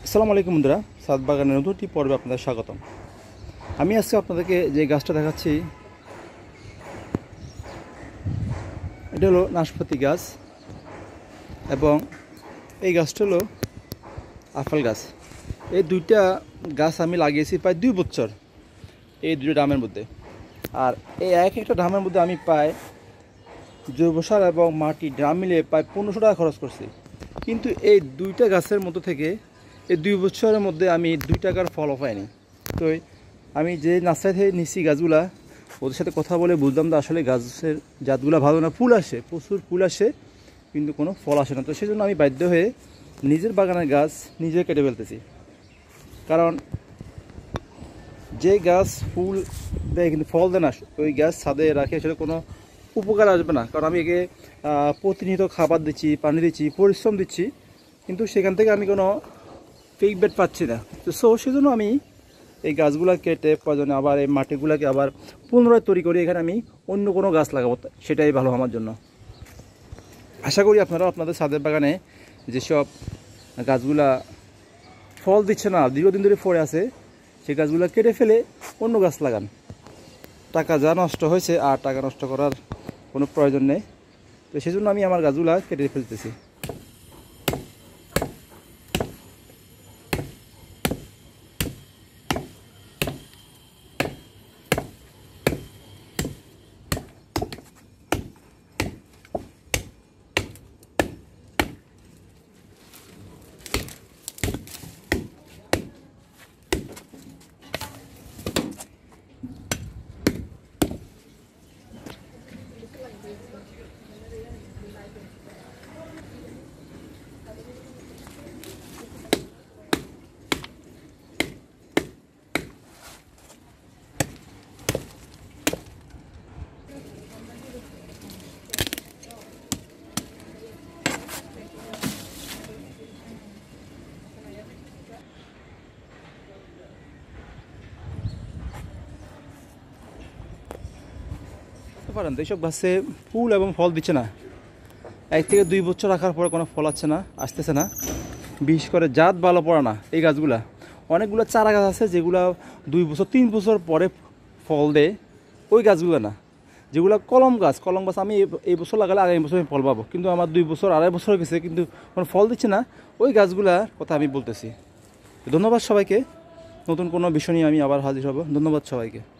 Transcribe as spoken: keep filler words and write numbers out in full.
আসসালামু আলাইকুম বন্ধুরা, সাদ বাগানের নতুনটি পর্বে আপনাদের স্বাগতম। আমি আজকে আপনাদেরকে যে গাছটা দেখাচ্ছি এটা হলো নাশপাতি গাছ এবং এই গাছটা হলো আপেল গাছ। এই দুইটা গাছ আমি লাগিয়েছি প্রায় দুই বছর এই দুটো ড্রামের মধ্যে। আর এই এক একটা ড্রামের মধ্যে আমি প্রায় জৈব সার এবং মাটি ড্রাম মিলিয়ে প্রায় পনেরোশো টাকা খরচ করছি। কিন্তু এই দুইটা গাছের মধ্যে থেকে এই দুই বছরের মধ্যে আমি দুই টাকার ফলও পাইনি। তো আমি যে নার্সারি থেকে নিচ্ছি গাছগুলা, ওদের সাথে কথা বলে বুঝলাম যে আসলে গাছের জাতগুলো ভালো না, ফুল আসে, প্রচুর ফুল আসে কিন্তু কোনো ফল আসে না। তো সেই জন্য আমি বাধ্য হয়ে নিজের বাগানের গাছ নিজে কেটে ফেলতেছি। কারণ যে গাছ ফুল দেয় কিন্তু ফল দেয় না, ওই গাছ ছাদে রাখে সেটা কোনো উপকার আসবে না। কারণ আমি একে প্রতিনিয়ত খাবার দিচ্ছি, পানি দিচ্ছি, পরিশ্রম দিচ্ছি, কিন্তু সেখান থেকে আমি কোনো ফিডব্যাক পাচ্ছি না। তো সো সেজন্য আমি এই গাছগুলো কেটে প্রয়োজনে আবার এই মাটিগুলোকে আবার পুনরায় তৈরি করি, এখানে আমি অন্য কোনো গাছ লাগাবো, সেটাই ভালো আমার জন্য। আশা করি আপনারা আপনাদের ছাদের বাগানে যেসব গাছগুলা ফল দিচ্ছে না, দীর্ঘদিন ধরে পড়ে আছে, সেই গাছগুলো কেটে ফেলে অন্য গাছ লাগান। টাকা যা নষ্ট হয়েছে আর টাকা নষ্ট করার কোনো প্রয়োজন নেই। তো সেই জন্য আমি আমার গাছগুলা কেটে ফেলতেছি। পারেন এইসব গাছে ফুল এবং ফল দিচ্ছে না, এক থেকে দুই বছর রাখার পরে কোনো ফল আসছে না, আসতেছে না। বিশেষ করে জাত ভালো পড়ে না এই গাছগুলা। অনেকগুলো চারা গাছ আছে যেগুলো দুই বছর তিন বছর পরে ফল দেয়, ওই গাছগুলো না। যেগুলো কলম গাছ, কলম গাছ আমি এই বছর লাগালে আগামী বছর আমি ফল পাবো, কিন্তু আমার দুই বছর আড়াই বছর হয়ে গেছে কিন্তু কোনো ফল দিচ্ছে না, ওই গাছগুলার কথা আমি বলতেছি। ধন্যবাদ সবাইকে। নতুন কোনো বিষয় নিয়ে আমি আবার হাজির হব। ধন্যবাদ সবাইকে।